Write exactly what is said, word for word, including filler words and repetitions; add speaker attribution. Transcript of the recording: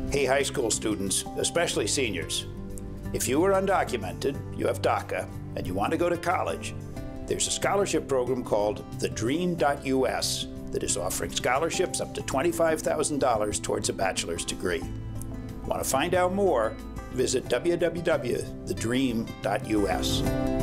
Speaker 1: Hey, high school students, especially seniors, if you are undocumented, you have DACA, and you want to go to college, there's a scholarship program called The Dream dot U S that is offering scholarships up to twenty-five thousand dollars towards a bachelor's degree. Want to find out more? Visit w w w dot the dream dot U S.